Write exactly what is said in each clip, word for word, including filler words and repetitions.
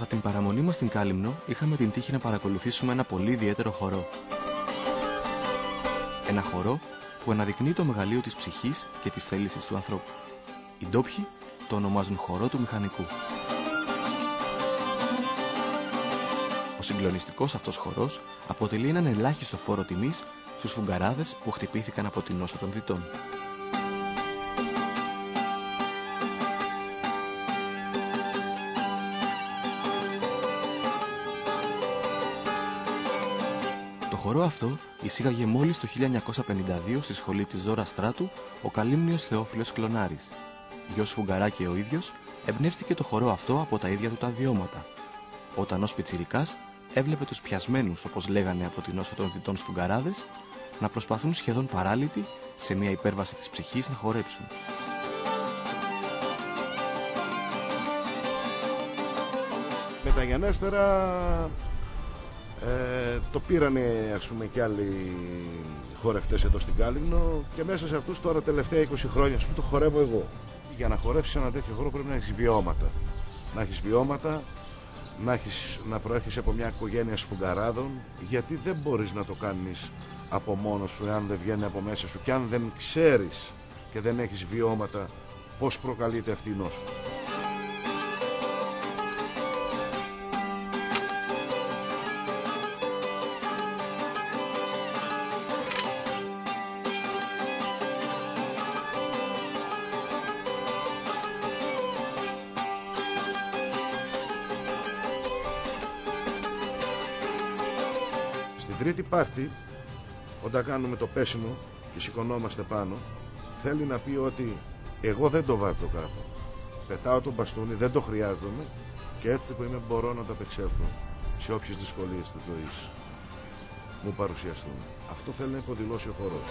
Κατά την παραμονή μας στην Κάλυμνο, είχαμε την τύχη να παρακολουθήσουμε ένα πολύ ιδιαίτερο χορό. Ένα χορό που αναδεικνύει το μεγαλείο της ψυχής και της θέλησης του ανθρώπου. Οι ντόπιοι το ονομάζουν χορό του μηχανικού. Ο συγκλονιστικός αυτός χορός αποτελεί έναν ελάχιστο φόρο τιμής στους φουγγαράδες που χτυπήθηκαν από την νόσο των δυτών. Το χορό αυτό εισήγαγε μόλις το χίλια εννιακόσια πενήντα δύο στη σχολή της Ζώρας Στράτου ο Καλύμνιος Θεόφιλος Κλωνάρης. Γιος Φουγγαρά και ο ίδιος εμπνεύστηκε το χορό αυτό από τα ίδια του τα βιώματα, όταν ως πιτσιρικάς έβλεπε τους πιασμένους, όπως λέγανε από την νόσο των δυτών σφουγγαράδες, να προσπαθούν σχεδόν παράλυτοι σε μια υπέρβαση της ψυχής να χορέψουν. Μεταγενέστερα ε, το πήρανε, ας πούμε, και άλλοι χορευτές εδώ στην Κάλυμνο και μέσα σε αυτούς τώρα τελευταία είκοσι χρόνια, ας πούμε, το χορεύω εγώ. Για να χορέψεις ένα τέτοιο χώρο πρέπει να έχεις βιώματα. Να έχεις βιώματα, να, έχεις, να προέρχεσαι από μια οικογένεια σφουγγαράδων, γιατί δεν μπορείς να το κάνεις από μόνος σου, εάν δεν βγαίνει από μέσα σου και αν δεν ξέρεις και δεν έχεις βιώματα πώς προκαλείται αυτή η νόσο. Στην τρίτη πάρτη, όταν κάνουμε το πέσιμο και σηκωνόμαστε πάνω, θέλει να πει ότι εγώ δεν το βάζω κάτω. Πετάω τον μπαστούνι, δεν το χρειάζομαι και έτσι που είμαι μπορώ να το απεξέλθω σε όποιες δυσκολίες της ζωής μου παρουσιαστούν. Αυτό θέλει να υποδηλώσει ο χορός.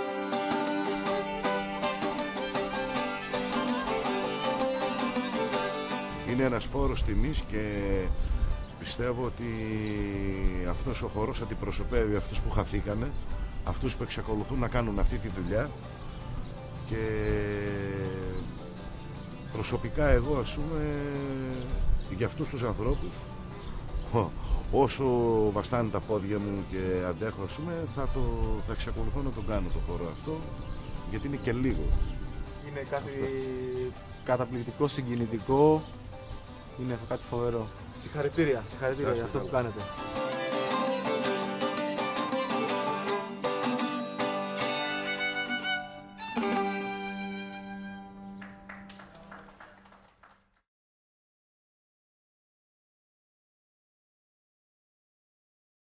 Είναι ένας φόρος τιμής και πιστεύω ότι αυτός ο χορός αντιπροσωπεύει αυτούς που χαθήκανε, αυτούς που εξακολουθούν να κάνουν αυτή τη δουλειά και προσωπικά εγώ, ας πούμε, για αυτούς τους ανθρώπους, όσο βαστάνε τα πόδια μου και αντέχω, ας πούμε, θα, το, θα εξακολουθώ να τον κάνω το χορό αυτό, γιατί είναι και λίγο. Είναι κάτι καταπληκτικό, συγκινητικό, είναι κάτι φοβερό. Συγχαρητήρια, συγχαρητήρια για αυτό που κάνετε.